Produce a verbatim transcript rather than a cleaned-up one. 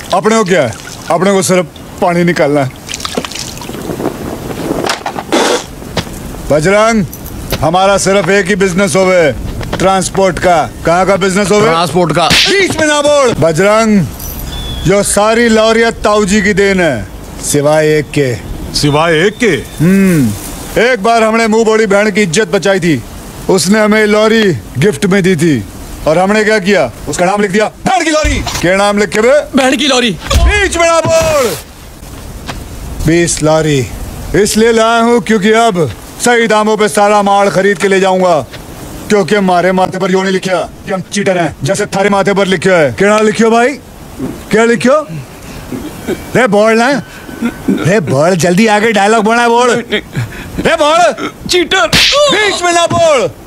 अपने को क्या है, अपने को सिर्फ पानी निकालना है। बजरंग, हमारा सिर्फ एक ही बिजनेस होवे, ट्रांसपोर्ट का। कहाँ का बिजनेस होवे? ट्रांसपोर्ट का। बीच में ना बोल। बजरंग, जो सारी लॉरिया ताऊजी की देन है, सिवाय एक के। सिवाय एक के? हम्म एक बार हमने मुंह बोली बहन की इज्जत बचाई थी, उसने हमें लॉरी गिफ्ट में दी थी, और हमने क्या किया, उसका नाम लिख दिया बहन की लॉरी। क्या नाम लिख के? बहन की लॉरी। बीच में ना बोल। बीस लॉरी इसलिए लाया हूँ क्योंकि अब सही दामों पे सारा माल खरीद के ले जाऊंगा, क्योंकि हमारे माथे पर यो नहीं लिखा कि हम चीटर हैं, जैसे थारे माथे पर लिखा है। क्या लिखियो भाई, क्या लिखियो? रे बोल ना, रे बोल, जल्दी आगे डायलॉग बोलना है, बोल रे बोल। चीटर। बीच में ना बोल।